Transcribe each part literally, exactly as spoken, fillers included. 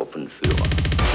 Tropenführer.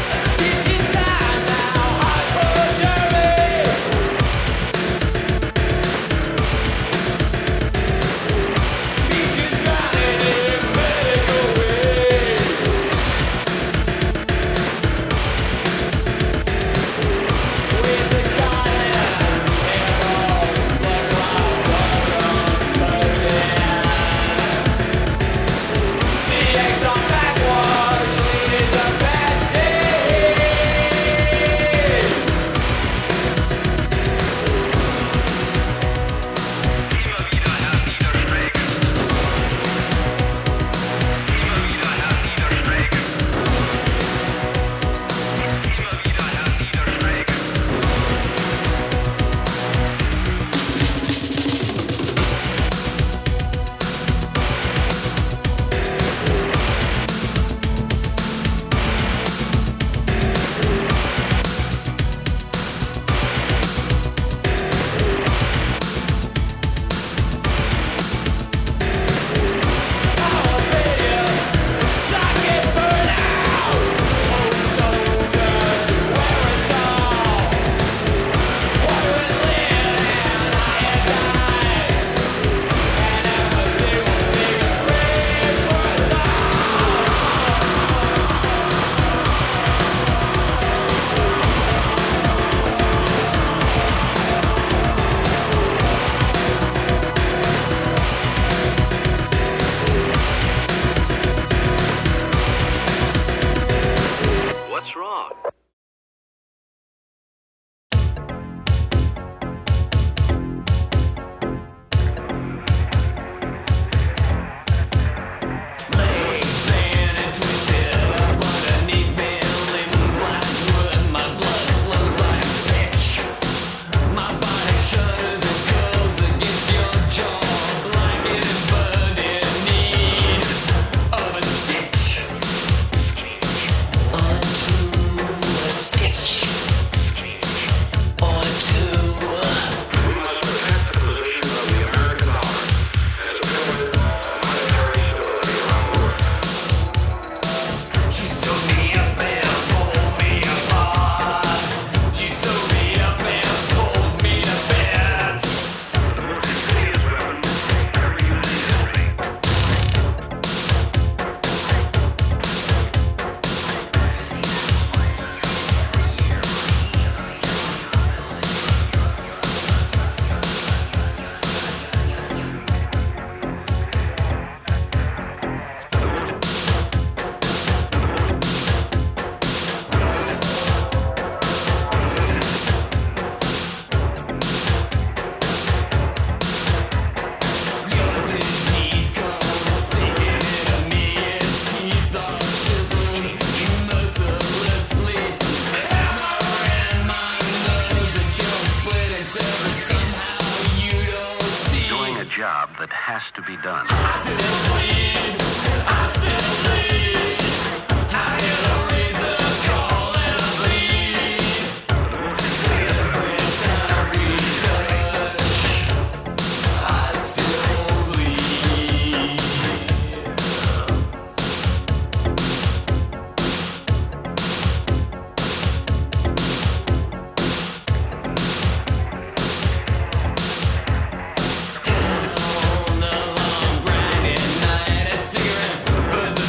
Job that has to be done. Down the long grinding night, a cigarette, birds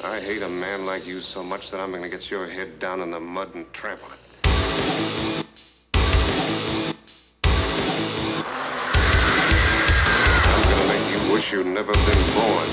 I hate a man like you so much that I'm gonna get your head down in the mud and trample it. I'm gonna make you wish you'd never been born.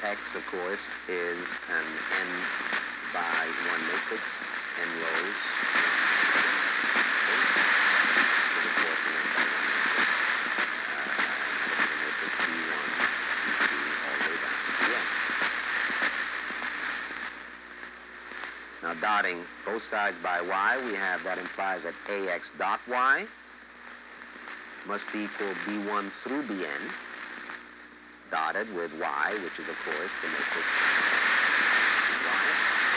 X, of course, is an n by one matrix, n rows. Is, of course, an n by one matrix. Uh, the matrix B one, B two, all the way down to the n. Now, dotting both sides by y, we have that implies that ax dot y must equal b one through bn, dotted with y, which is, of course, the matrix y,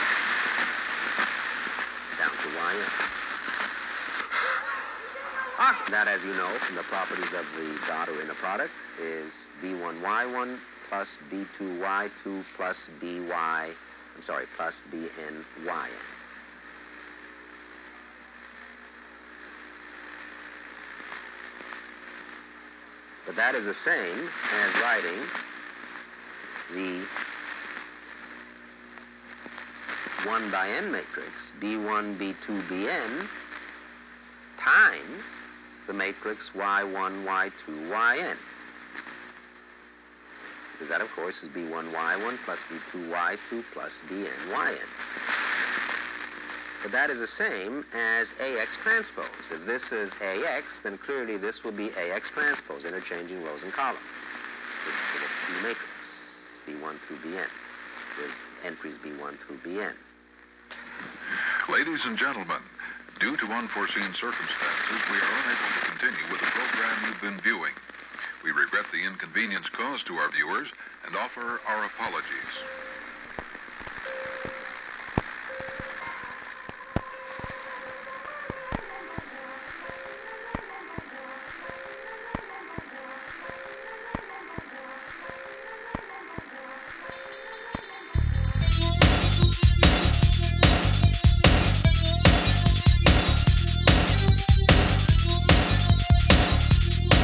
down to yn. Awesome. That, as you know, from the properties of the dot or inner product, is b one y one plus b two y two plus by, I'm sorry, plus bn yn. But that is the same as writing the one by n matrix, b one, b two, bn, times the matrix y one, y two, yn. Because that, of course, is b one, y one plus b two, y two plus bn, yn. But that is the same as ax transpose. If this is ax, then clearly this will be ax transpose, interchanging rows and columns with, with a B matrix, b one through bn, with entries b one through bn. Ladies and gentlemen, due to unforeseen circumstances, we are unable to continue with the program you've been viewing. We regret the inconvenience caused to our viewers and offer our apologies.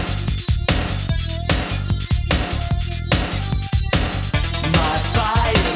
My fighting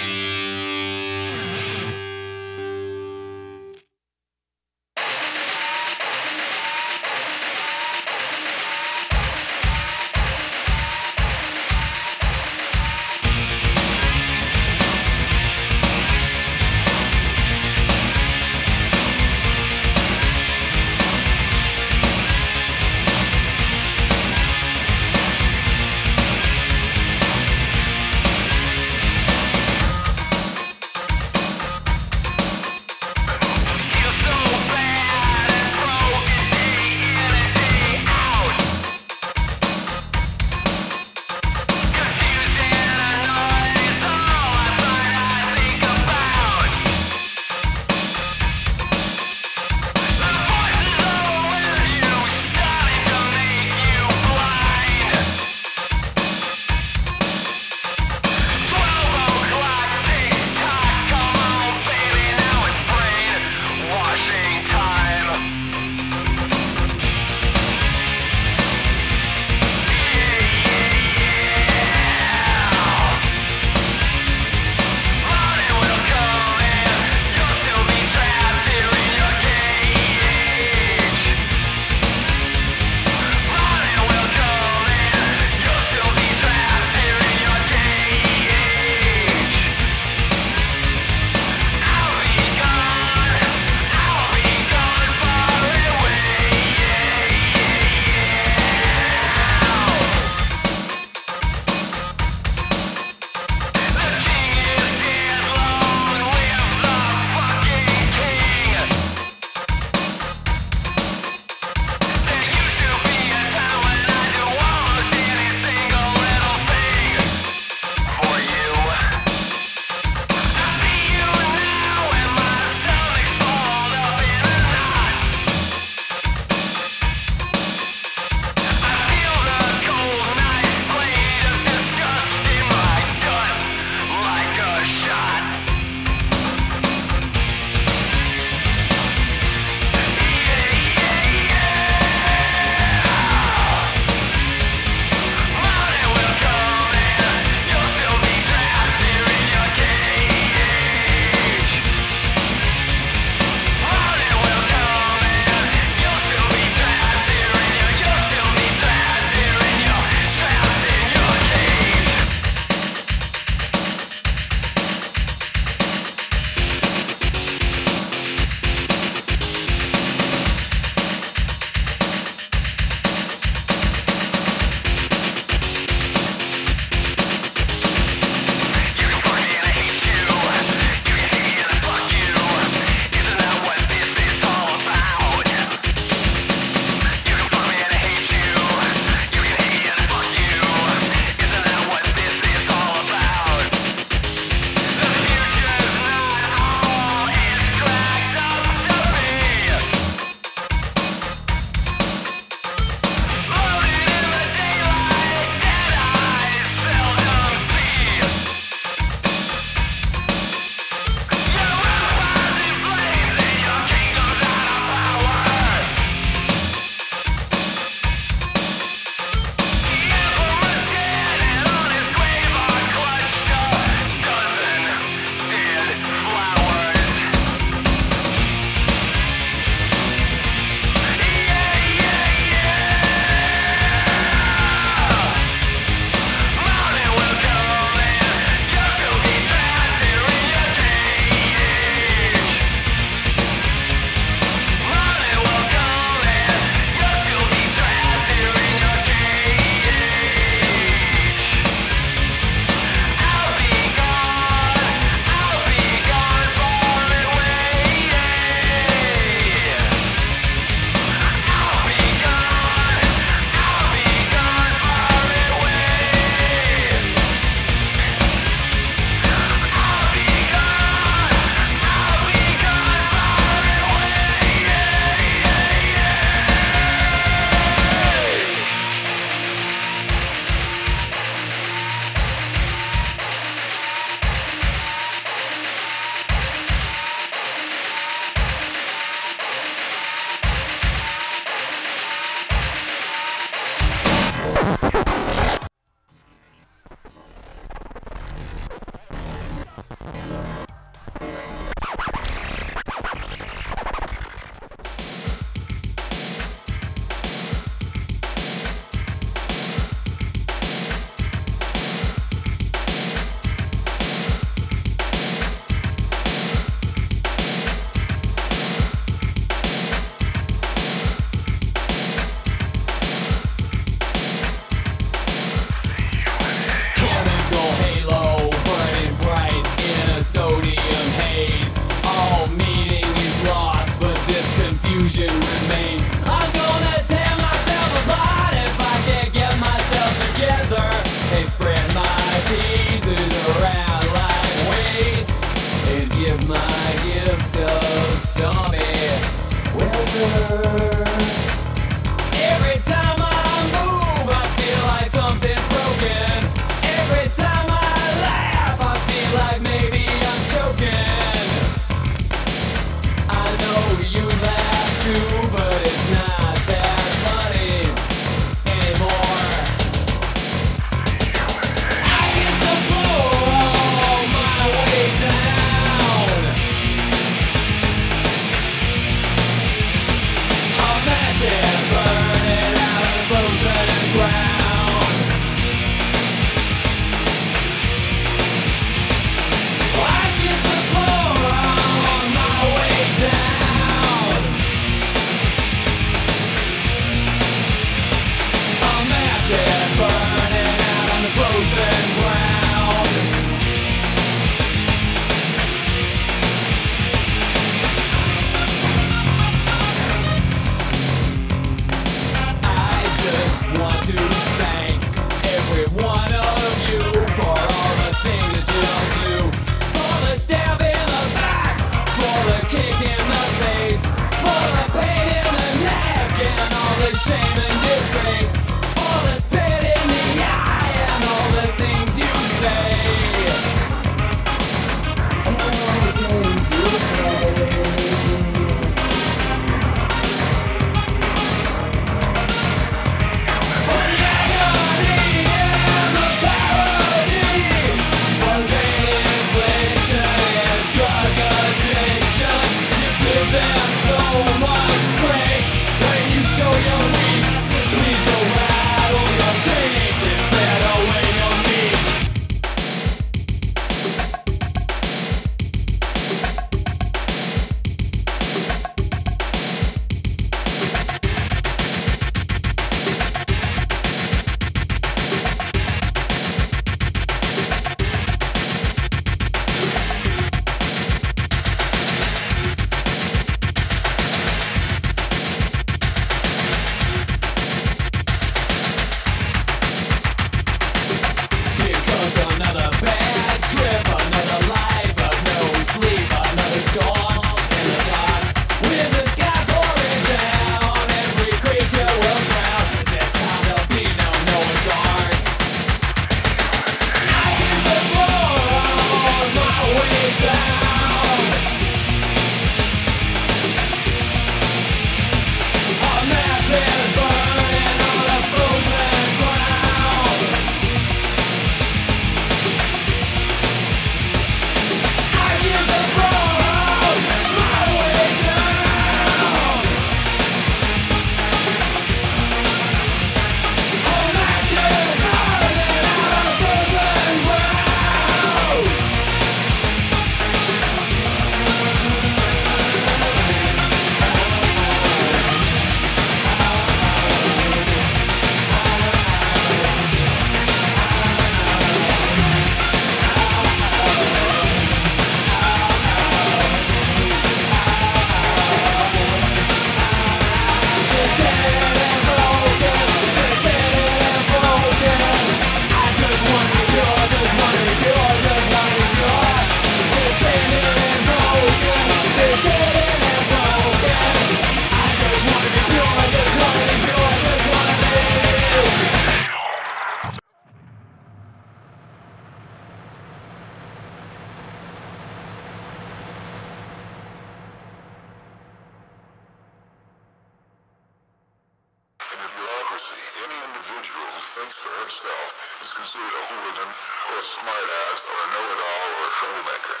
smartass or a know-it-all or a troublemaker.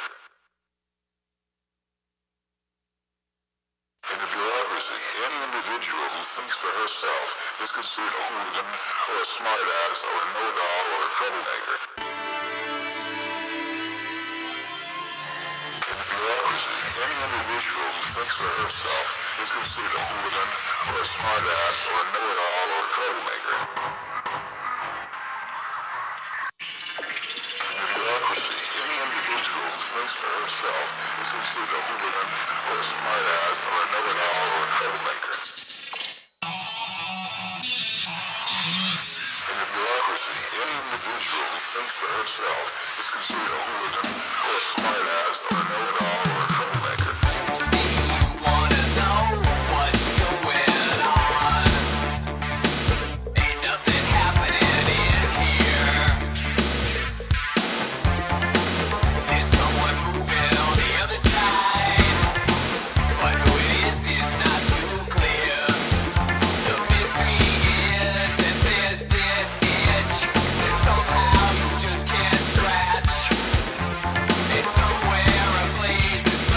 In the bureaucracy, any individual who thinks for herself is considered a hooligan or a smartass or a know-it-all or a troublemaker. In the bureaucracy, any individual who thinks for herself is considered a hooligan or a smartass or a know-it-all or a troublemaker. In the bureaucracy, any individual who thinks for herself is considered a hooligan or a smartass or a know-it-all or a troublemaker. In the bureaucracy, any individual who thinks for herself is considered a hooligan or a smartass or a know-it-all or a troublemaker. Somewhere a place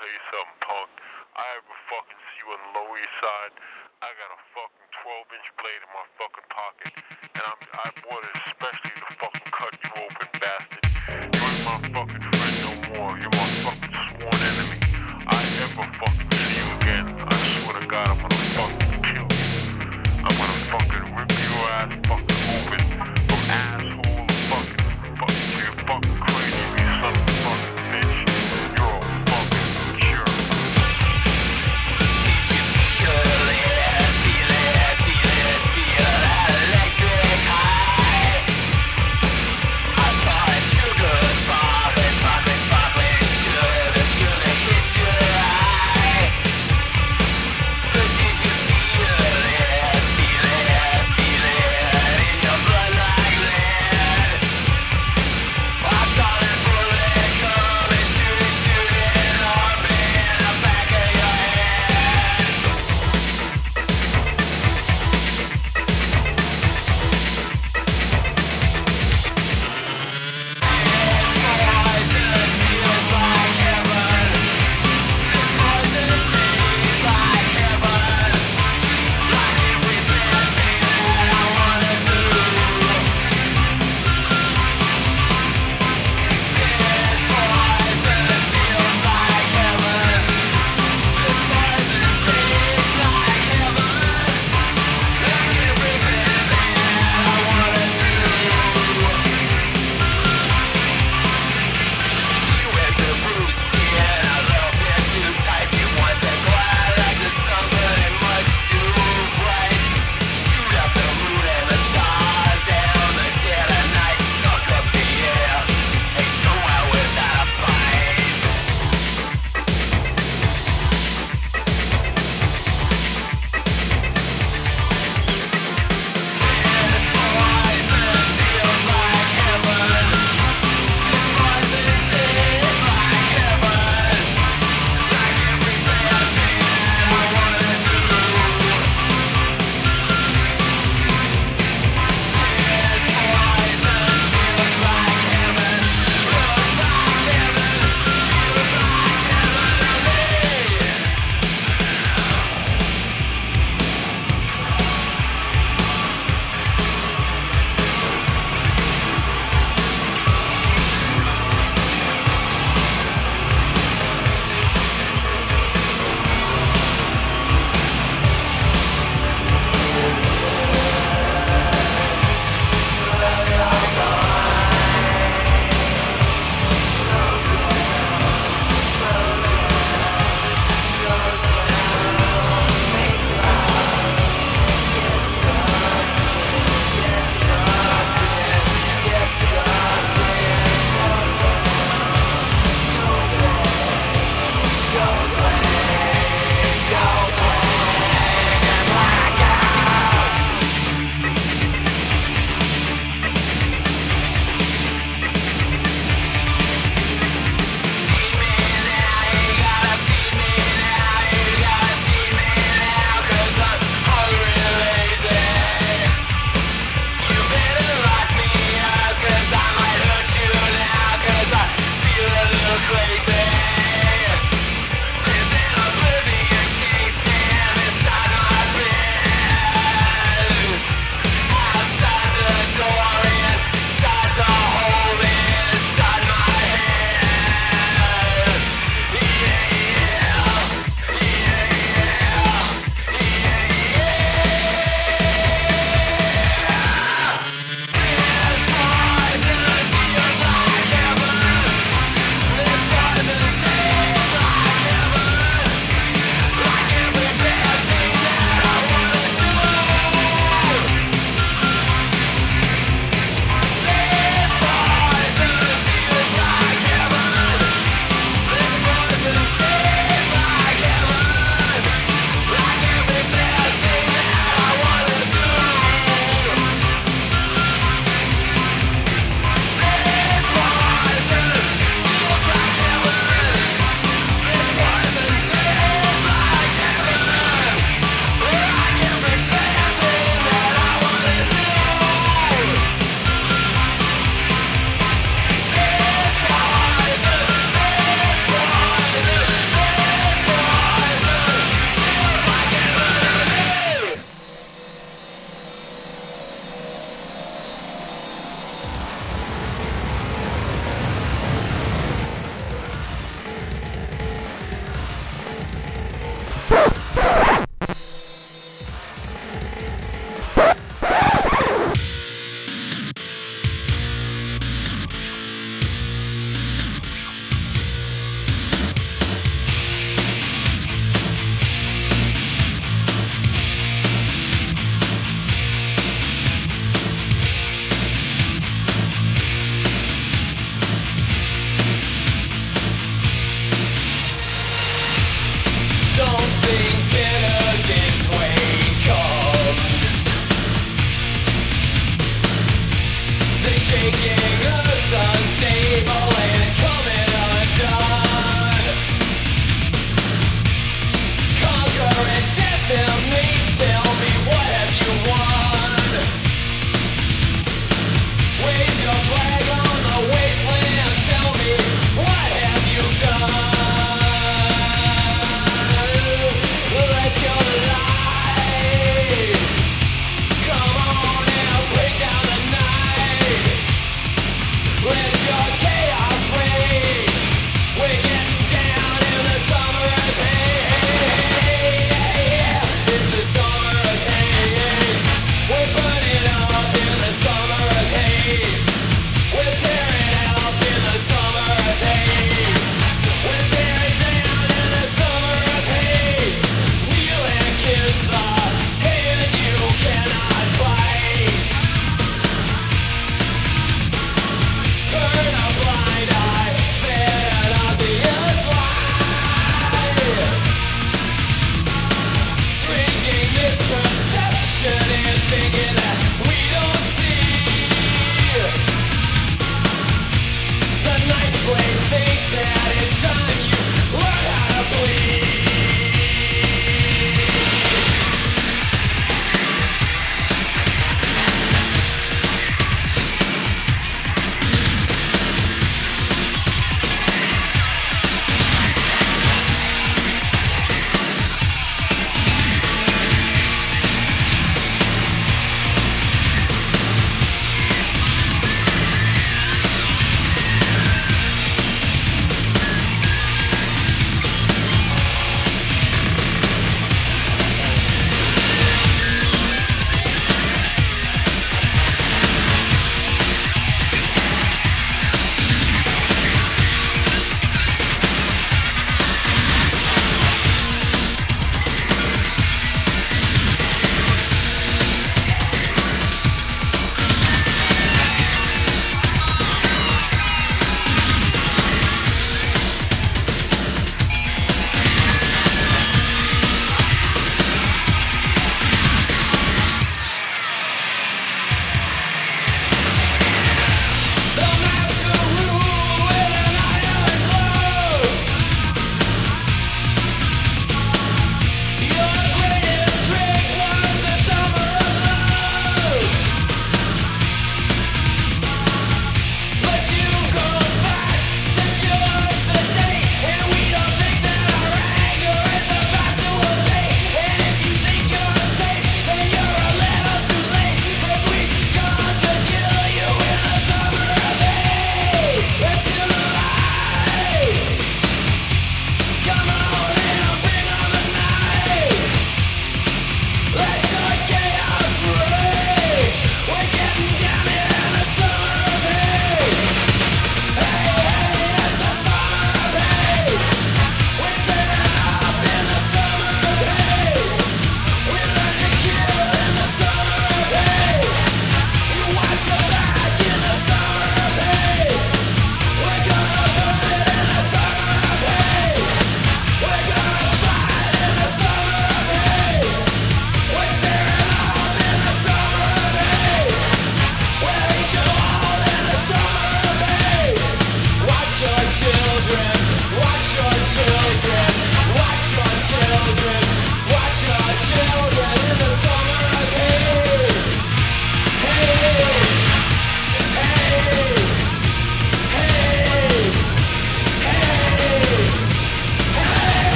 tell you something, punk. I ever fucking see you on the Lower East Side, I got a fucking twelve inch blade in my fucking pocket. And I'm, I bought it especially to fucking cut you open, bastard. You ain't my fucking friend no more. You're my fucking sworn enemy. I ever fucking see you again, I swear to God, I'm gonna fucking kill you. I'm gonna fucking rip your ass fucking open from asshole to fucking, fucking, till you're fucking crazy, you son of a fucking bitch. You're a fucking jerk. Feel it,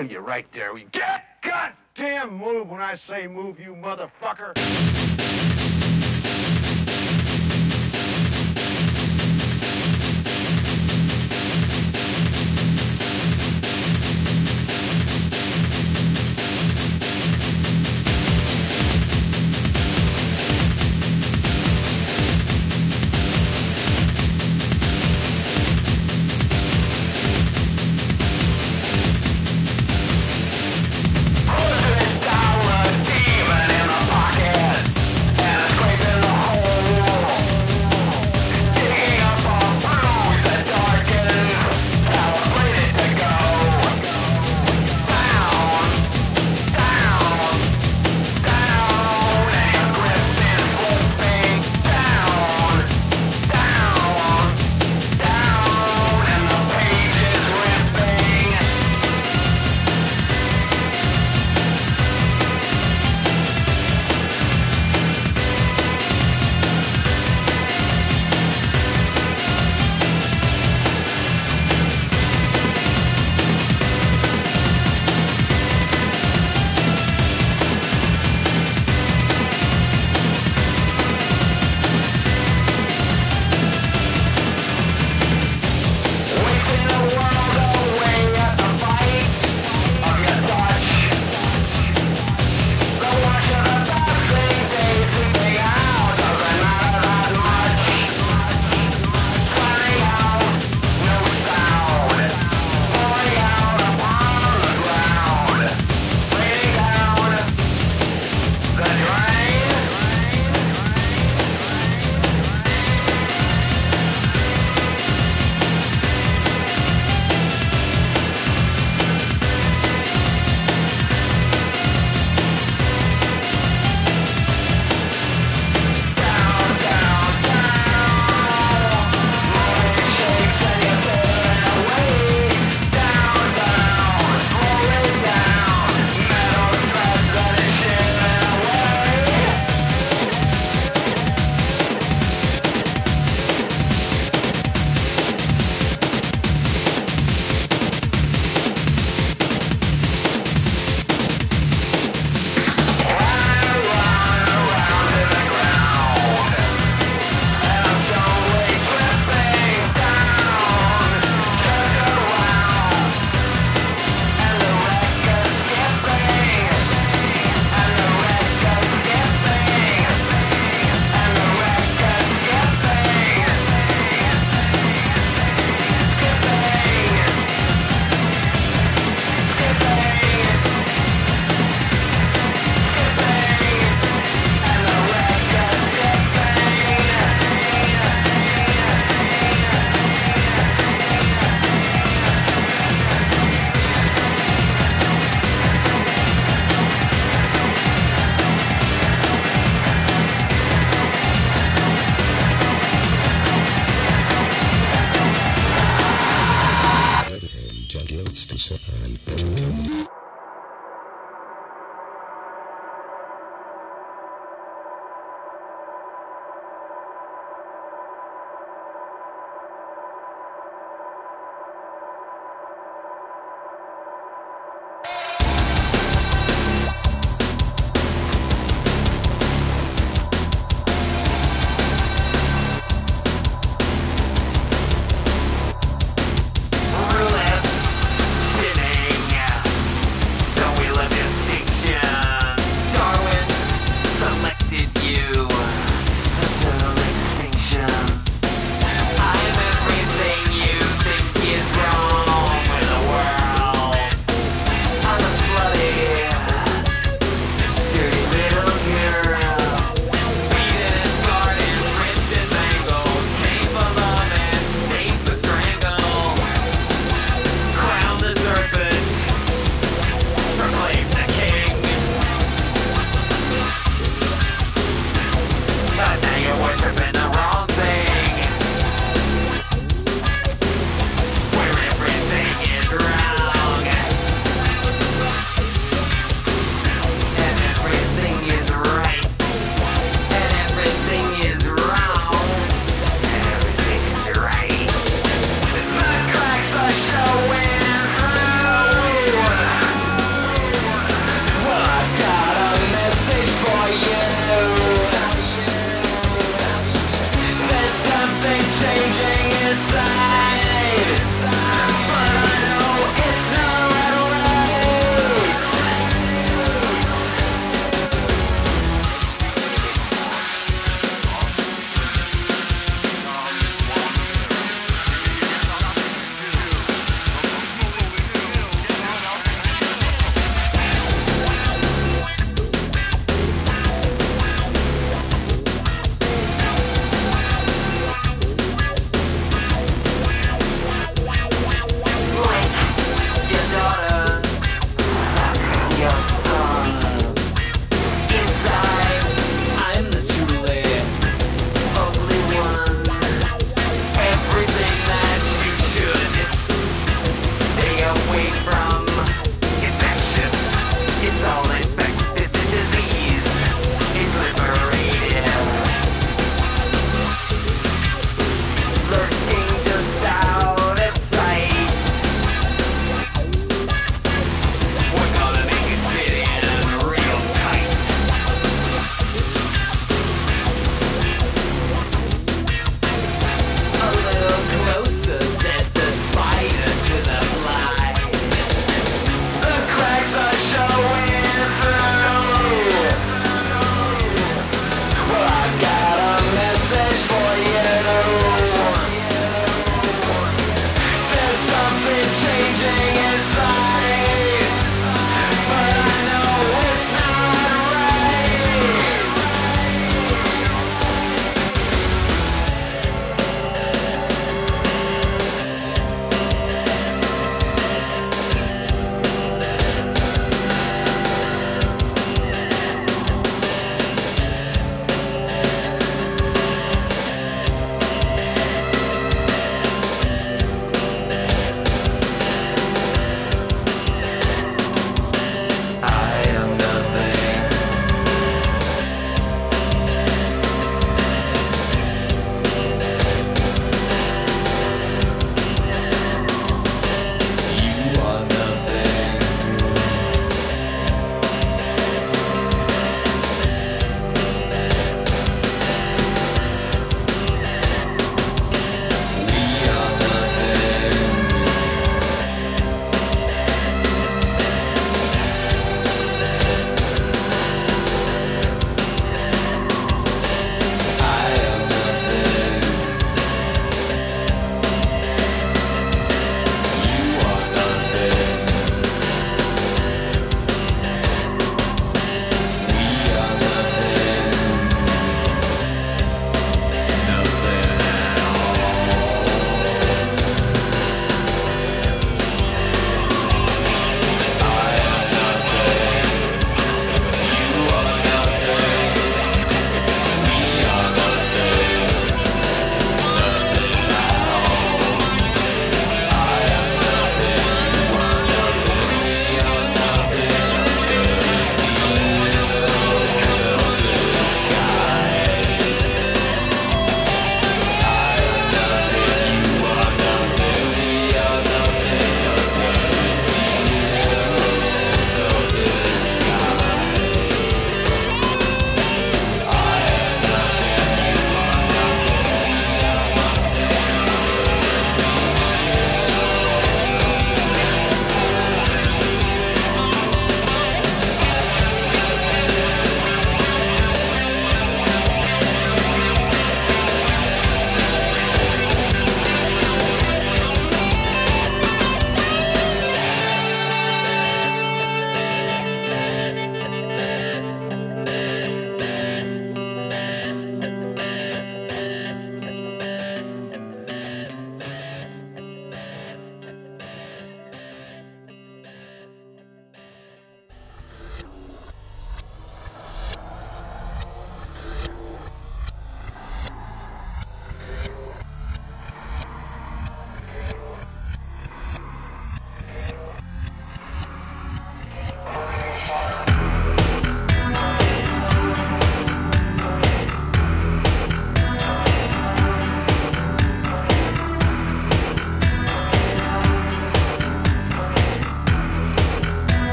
kill you right there. We get goddamn move when I say move, you motherfucker. Demon in the pocket.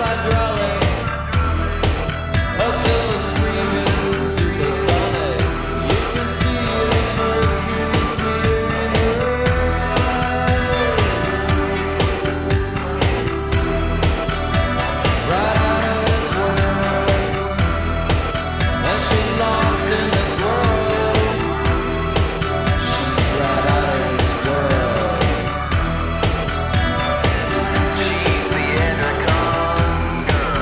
hydraulic, her silver screaming supersonic. You can see the mercury smearing her eyes. Right out of this world, and she's lost in this world. She's right out of this world. She's the intercom girl.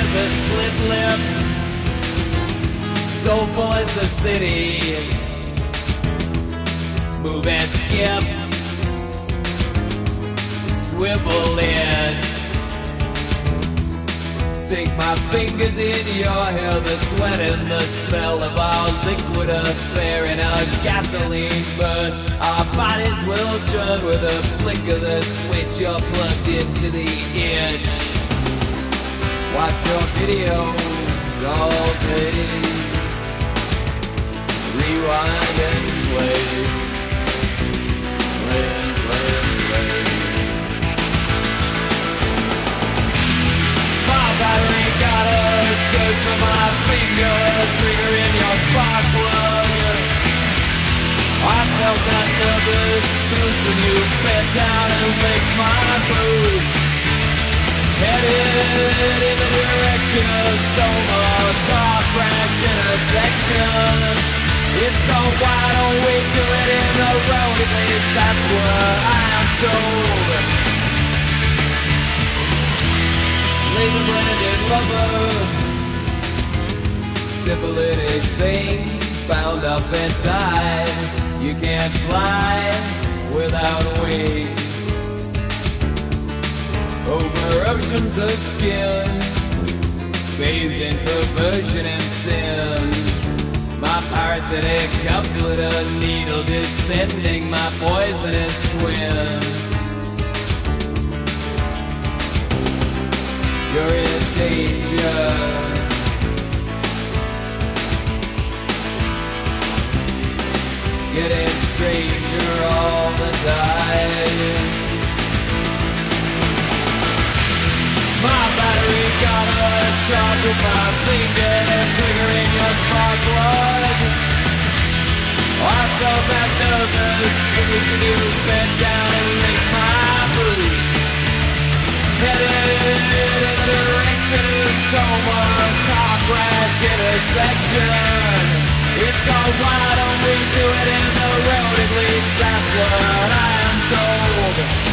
with a split lip, soulful as the city. Move and skip, swivel in. Sink my fingers in your hair, the sweat and the smell of our liquid affair in a gasoline burn. Our bodies will churn with a flick of the switch. You're plugged into the edge. Watch your videos all day. Rewind and play. Play, play, play. My battery got a search for my finger, trigger in your spark plug. I felt that nervous boost when you bent down and licked my boots. Headed in the direction of Soma, car crash intersection. It's gone wide, don't wait till it in the road, at least that's what I'm told. Laser blended rubber, syphilitic thing, bound up and tied. You can't fly without wings. Over oceans of skin, bathed in perversion and sin. My parasitic couplet, a needle descending my poisonous twin. You're in danger. Getting stranger all the time. My battery got a charge with my finger, triggering your spark plug. I felt that nervous boost when you bent down and licked my boots. Headed in the direction of Soma, car crash intersection. It's gone wide, don't we do it in the road, at least that's what I am told.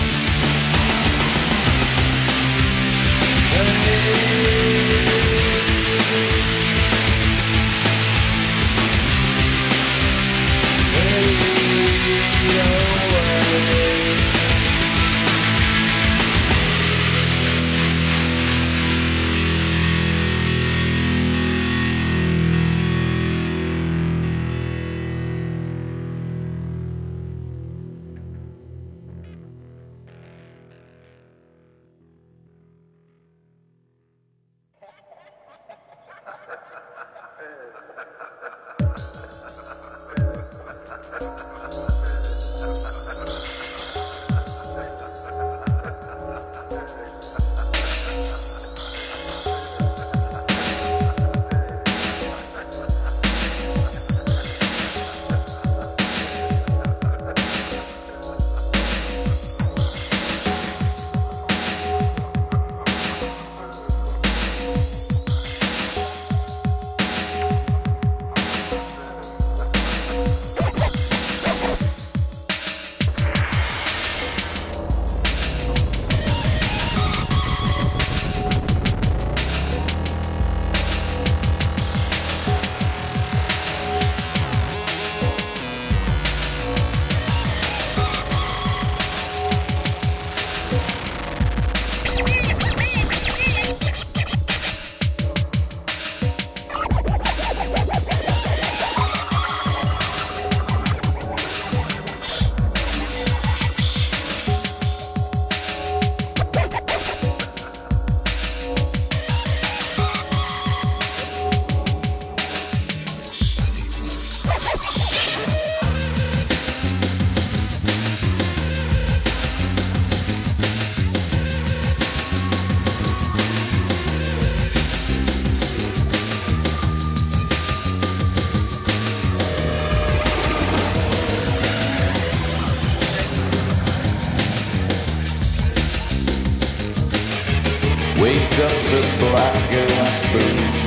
Wake up the black and spruce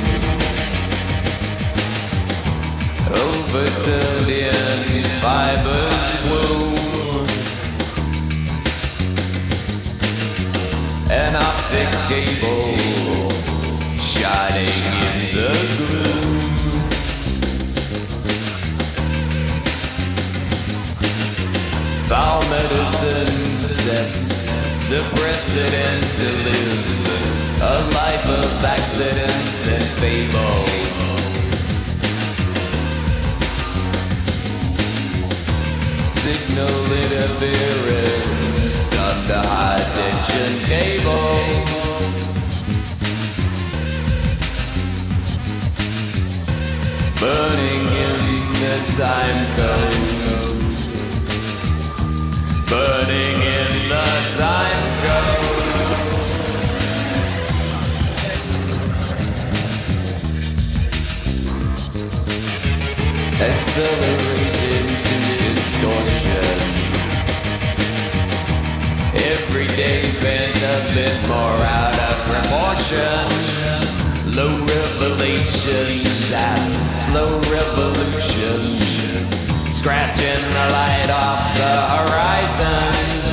overturned in fibers bloom. An optic cable medicine sets the precedent to live a life of accidents and fable. Signal interference under high tension cable. Burning in the time code. Burning in the time code. Accelerated to distortion. Every day been a bit more out of proportion. Low revelation shot, slow revolution. Scratching the light off the horizon.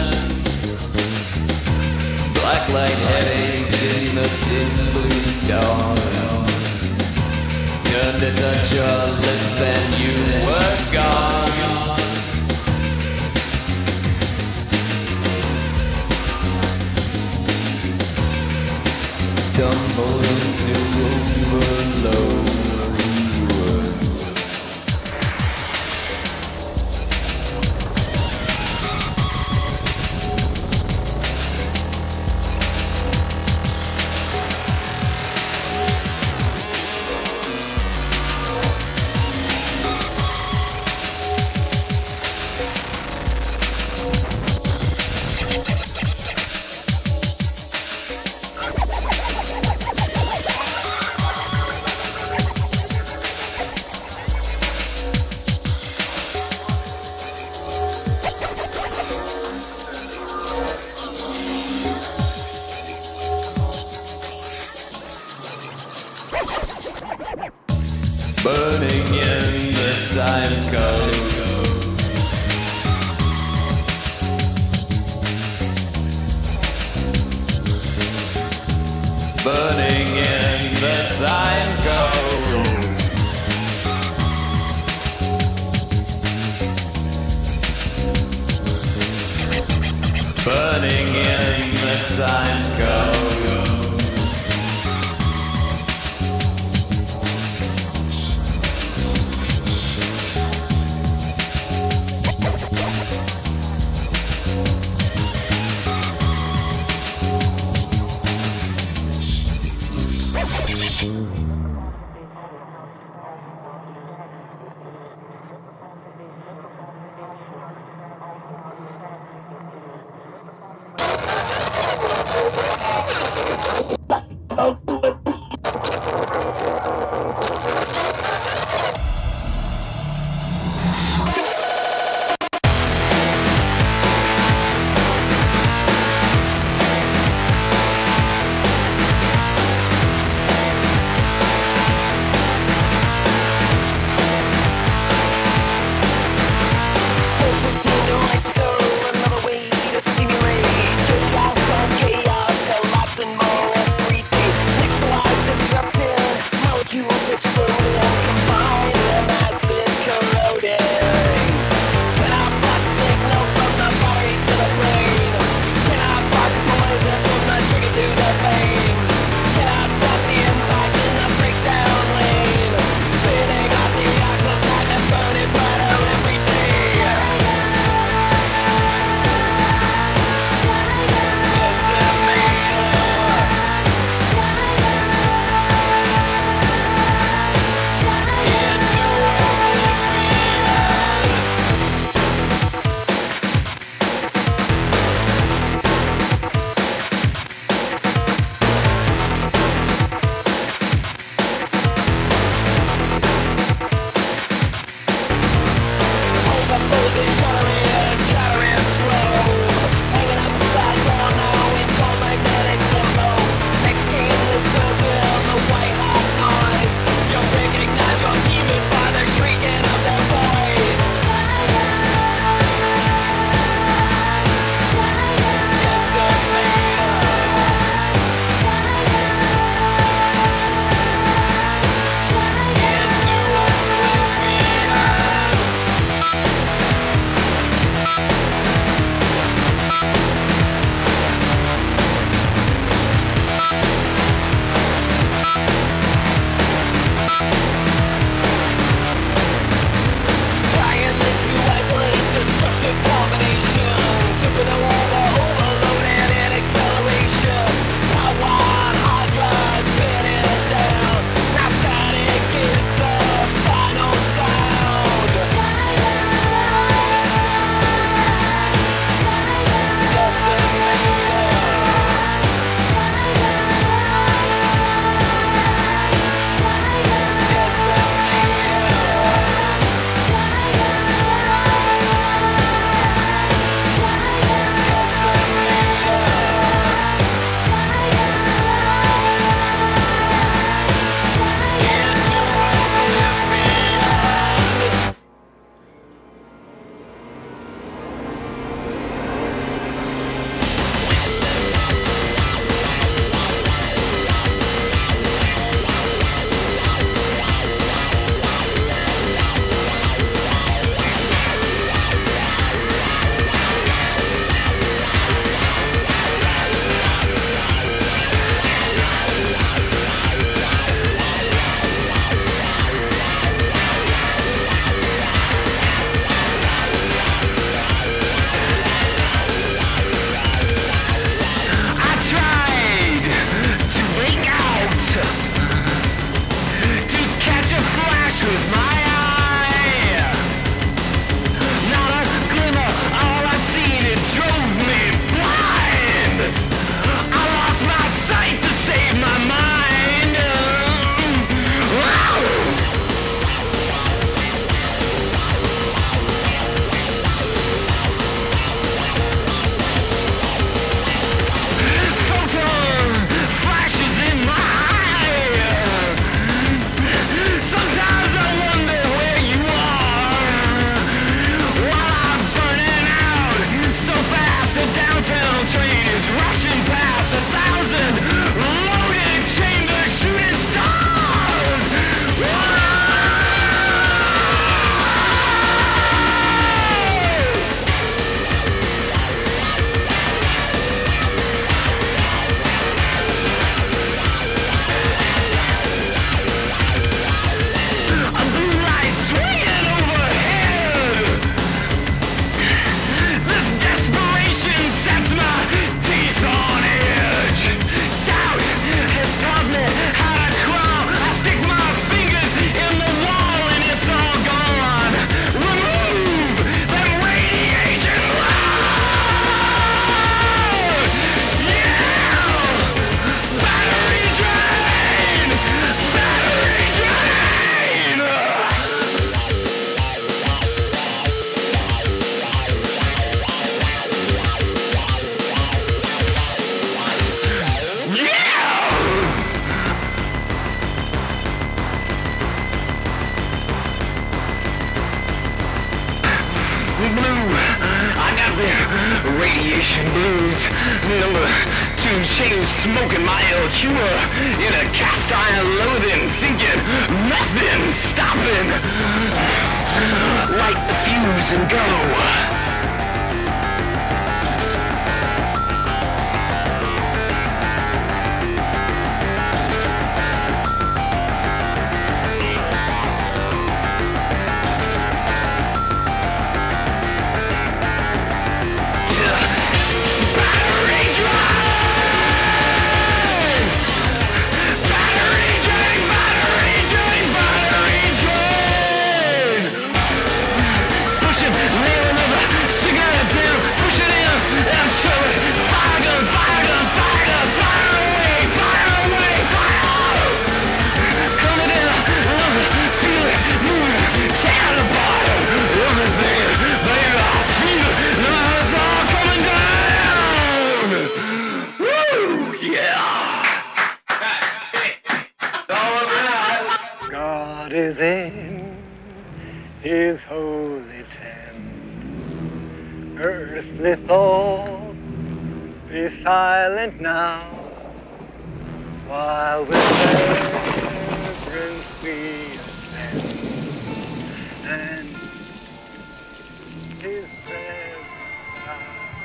Black light headache in the dim blue dawn. Turned to touch your lips and you were gone. Stumble into overload. Burning in the time code. Burning in the time code. Burning in the time code. blue. I got the radiation blues. Number two chain smoking my El Cure in a cast iron loathing, thinking nothing stopping. Light the fuse and go. God is in his holy tent. Earthly thoughts be silent now, while with reverence we ascend and his presence now.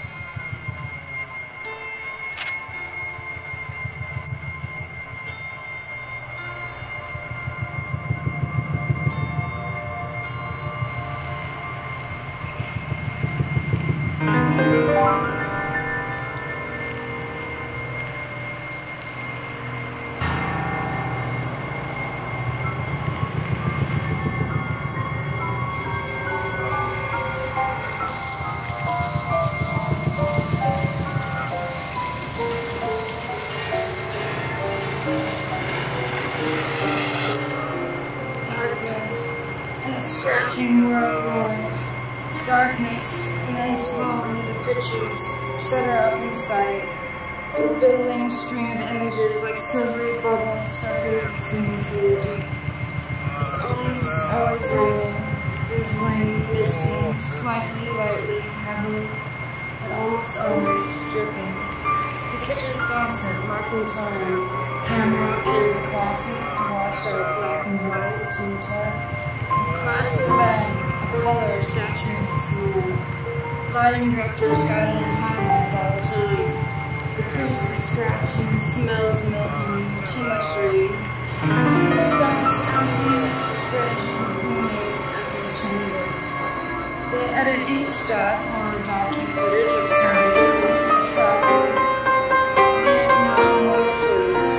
Darkness and a scratching whirl noise. Darkness, and then slowly the pictures shudder up in sight. A billowing stream of images like silvery bubbles suffer between through the deep. It's almost always raining, drizzling, misting, slightly, lightly, heavily, but almost always dripping. The kitchen faucet, marking time, camera pans classic, washed out black and white, tin tech. A classic bag, a color saturated smell. Lighting directors guiding in highlights all the time. The priest is scratching, smells mildewy, too much rain. Stomachs empty, fridge is booming after the chamber. They edit in-stock horror donkey footage of zombies, atrocities, Vietnam war footage.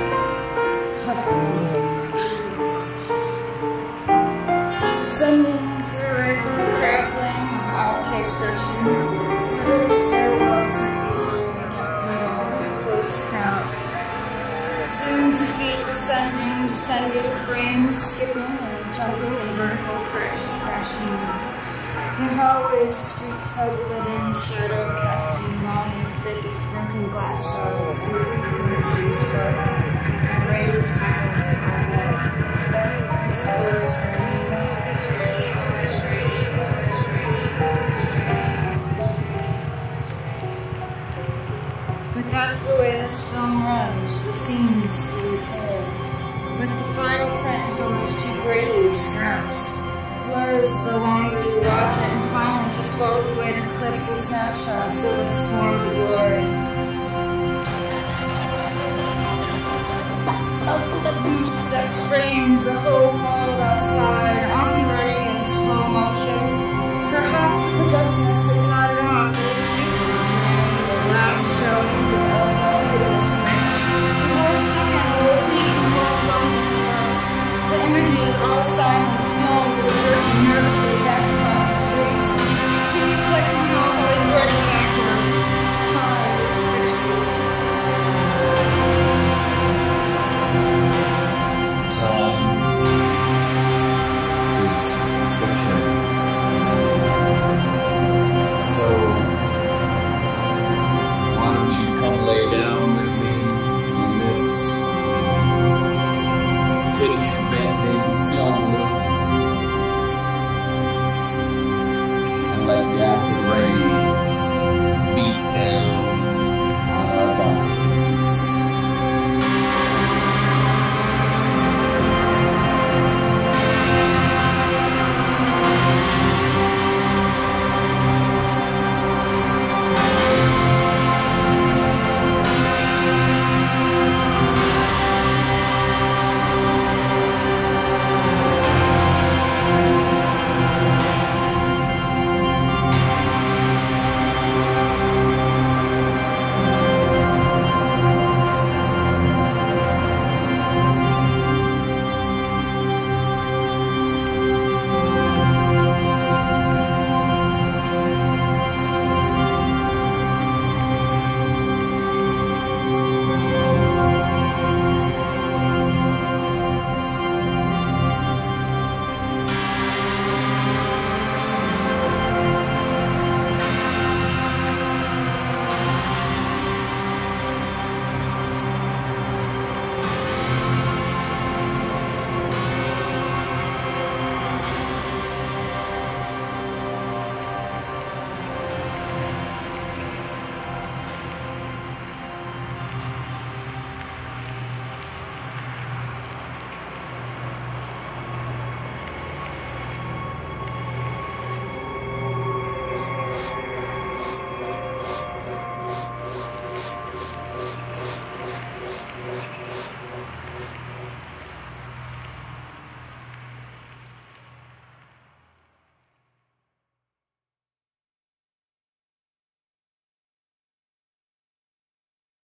Descending through it, crackling outtake sections, little stairwells that return yet brittle, close crowd. Zoom to feet descending, descending frames, skipping and jumping in vertical crash, crashing. Your hallway to streets subletting, shadow casting, long and thick with broken glass shards and weak spark, and rays crackled sidewalk. It's always raining. But that's the way this film runs, the scenes really clear. But the final print is always too greatly scratched. Blurs the longer you watch it and finally just falls away to clips and snapshots of its former glory. That frames the whole world outside, often running in slow motion. Perhaps the projectionist has got it off and is stupid during the last showing of his elbow hitting a switch. For a second, the whole world runs in reverse. The images all silent, filmed and jerking nervously back across the streets. Seems like the wheels always running backwards. Time is fiction. Time is fiction. acid rain beat down.